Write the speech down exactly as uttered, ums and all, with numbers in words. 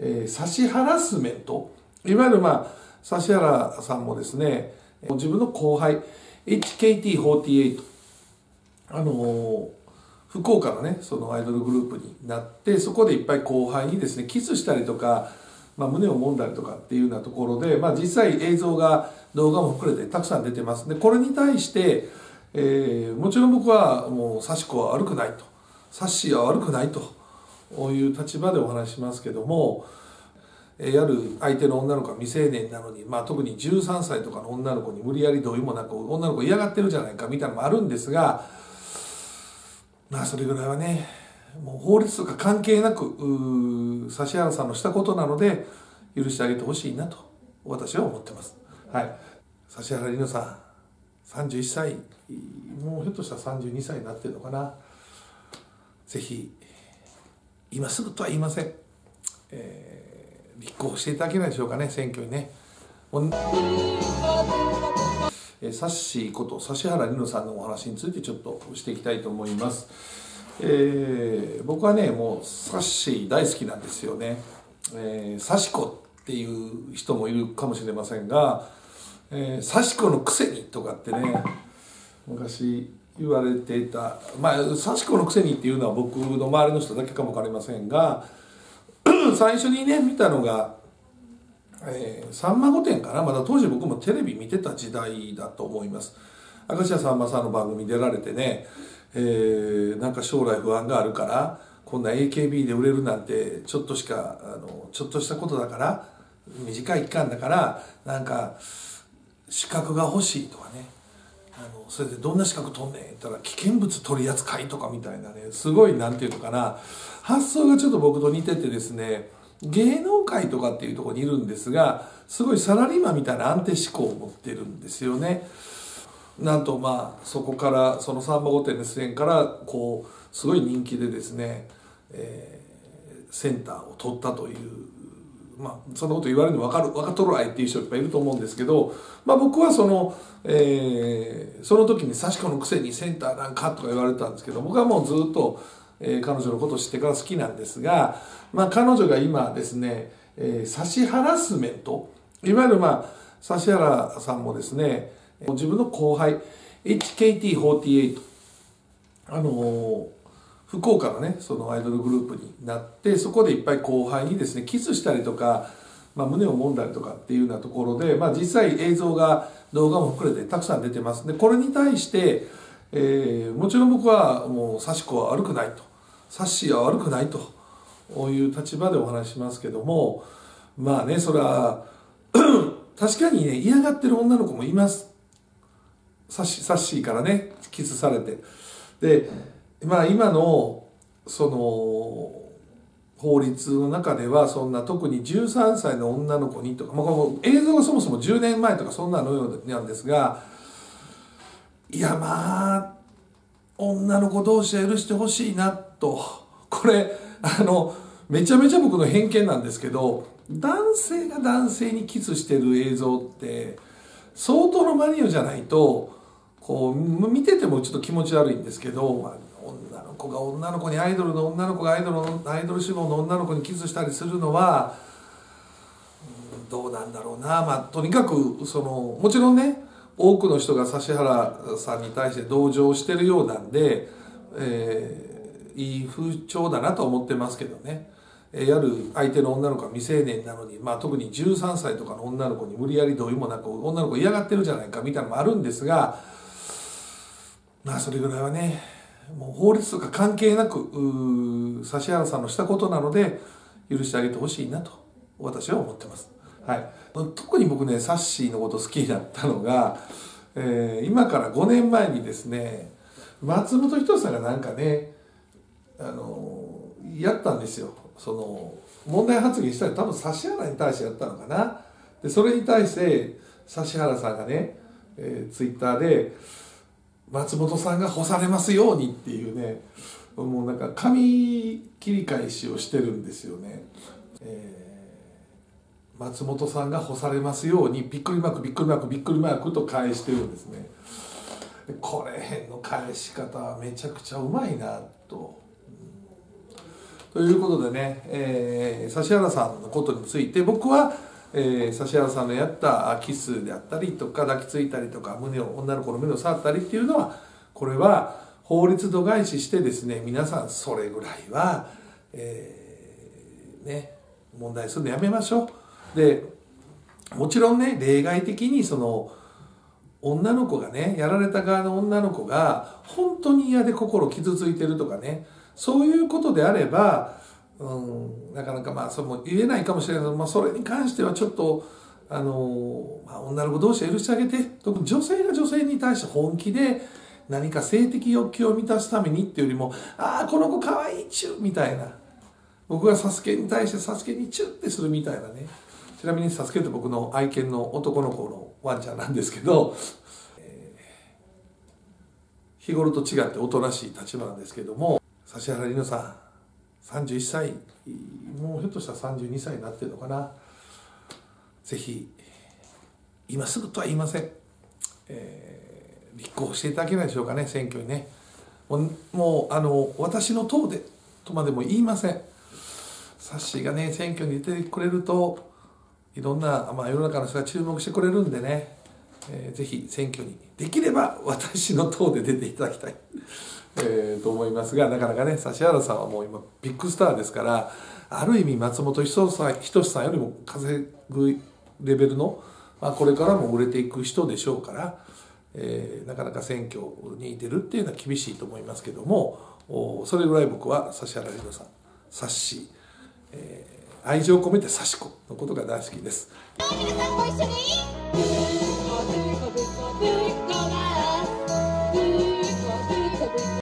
えー、指ハラスメント、いわゆるまあ指原さんもですね、自分の後輩 エイチケーティーフォーティーエイト、 あのー、福岡のねそのアイドルグループになって、そこでいっぱい後輩にですねキスしたりとか、まあ、胸を揉んだりとかっていうようなところで、まあ、実際映像が動画も含めてたくさん出てます。でこれに対して、えー、もちろん僕はもう幸子は悪くないと、サッシーは悪くないという立場でお話しますけども、やる相手の女の子は未成年なのに、まあ、特にじゅうさんさいとかの女の子に無理やり同意もなく女の子嫌がってるじゃないかみたいなのもあるんですが、まあそれぐらいはねもう法律とか関係なく指原さんのしたことなので許してあげてほしいなと私は思ってます。はい、指原莉乃さんさんじゅういっさい、もうひょっとしたらさんじゅうにさいになってるのかな。ぜひ今すぐとは言いません、えー立候補していただけないでしょうかね、選挙にね。えサッシーこと指原莉乃さんのお話についてちょっとしていきたいと思います。えー、僕はねもうサッシー大好きなんですよね。えー、サシコっていう人もいるかもしれませんが、えー、サシコのくせにとかってね昔言われていた、まあサシコのくせにっていうのは僕の周りの人だけかも分かりませんが、最初にね見たのが「えー、さんま御殿」かな。まだ当時僕もテレビ見てた時代だと思います。明石家さんまさんの番組出られてね、えー、なんか将来不安があるからこんな エーケービー で売れるなんてちょっとしかあのちょっとしたことだから短い期間だからなんか資格が欲しいとかね、あのそれでどんな資格取んねんって言ったら危険物取り扱いとかみたいなね、すごいなんていうのかな、発想がちょっと僕と似ててですね、芸能界とかっていうところにいるんですがすごいサラリーマンみたいな安定志向を持ってるんですよね。なんとまあそこからその「さんま御殿」の出演からこうすごい人気でですね、えー、センターを取ったという、まあそんなこと言われるの分かる分かっとるわいっていう人いっぱいいると思うんですけど、まあ、僕はその、えー、その時に「幸子のくせにセンターなんか」とか言われたんですけど、僕はもうずっと、えー、彼女のことを知ってから好きなんですが、まあ、彼女が今ですね、えー、指ハラスメント、いわゆるまあ指原さんもですね自分の後輩 エイチケーティーフォーティーエイト、 あのー、福岡のねそのアイドルグループになって、そこでいっぱい後輩にですねキスしたりとか、まあ、胸を揉んだりとかっていうようなところで、まあ、実際映像が動画も含めてたくさん出てます。でこれに対して、えー、もちろん僕はもう幸子は悪くないと、サッシーは悪くないという立場でお話しますけども、まあねそれは確かにね嫌がってる女の子もいます。サッシサッシーからねキスされて、でまあ今のその法律の中ではそんな特にじゅうさんさいの女の子にとか、まあ、この映像がそもそもじゅうねんまえとかそんなのようなんですが、いやまあ女の子同士は許してほしいなと、これあのめちゃめちゃ僕の偏見なんですけど、男性が男性にキスしてる映像って相当のマニアじゃないとこう見ててもちょっと気持ち悪いんですけど、まあ、女の子が女の子にアイドルの女の子がアイドルのアイドル志望の女の子にキスしたりするのは、うん、どうなんだろうな。まあとにかくそのもちろんね多くの人が指原さんに対して同情してるようなんで、えー、いい風潮だなと思ってますけどね。やる相手の女の子は未成年なのに、まあ、特にじゅうさんさいとかの女の子に無理やり同意もなく女の子嫌がってるじゃないかみたいなのもあるんですが、まあそれぐらいはねもう法律とか関係なく指原さんのしたことなので許してあげてほしいなと私は思ってます。はい、特に僕ねサッシーのこと好きになったのが、えー、今からごねんまえにですね松本人志さんがなんかねあのやったんですよ。その問題発言したら多分指原に対してやったのかな。でそれに対して指原さんがね、えー、ツイッターで松本さんが干されますようにっていうね、もうなんか紙切り返しをしてるんですよね。えー、松本さんが干されますようにびっくりマークびっくりマークびっくりマークと返してるんですね。これへんの返し方はめちゃくちゃうまいなと。 ということでね、えー、指原さんのことについて僕は、えー、指原さんのやったキスであったりとか抱きついたりとか胸を女の子の胸を触ったりっていうのはこれは法律度外視してですね、皆さんそれぐらいは、えー、ね問題するのやめましょう。でもちろんね、例外的にその女の子がね、やられた側の女の子が本当に嫌で心傷ついてるとかね、そういうことであれば、うん、なかなかまあその言えないかもしれないけど、まあ、それに関してはちょっとあの、まあ、女の子同士は許してあげて、特に女性が女性に対して本気で何か性的欲求を満たすためにっていうよりも、ああこの子かわいいチューみたいな、僕がサスケに対してサスケにチューってするみたいなね。ちなみにサスケって僕の愛犬の男の子のワンちゃんなんですけど、えー、日頃と違っておとなしい立場なんですけども、指原莉乃さんさんじゅういっさい、もうひょっとしたらさんじゅうにさいになってるのかな。ぜひ今すぐとは言いません、えー、立候補していただけないでしょうかね、選挙にね。もう、もうあの私の党でとまでも言いません。サッシーがね選挙に出てくれるといろんな、まあ、世の中の人が注目してくれるんでね、えー、ぜひ選挙にできれば私の党で出ていただきたい、えー、と思いますが、なかなかね指原さんはもう今ビッグスターですから、ある意味松本人志さんよりも稼ぐレベルの、まあ、これからも売れていく人でしょうから、えー、なかなか選挙に出るっていうのは厳しいと思いますけども、それぐらい僕は指原莉乃さん、サッシー、えー愛情を込めてサシコのことが大好きです。 皆さんご一緒に